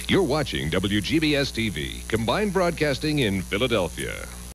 You're watching WGBS TV, combined broadcasting in Philadelphia.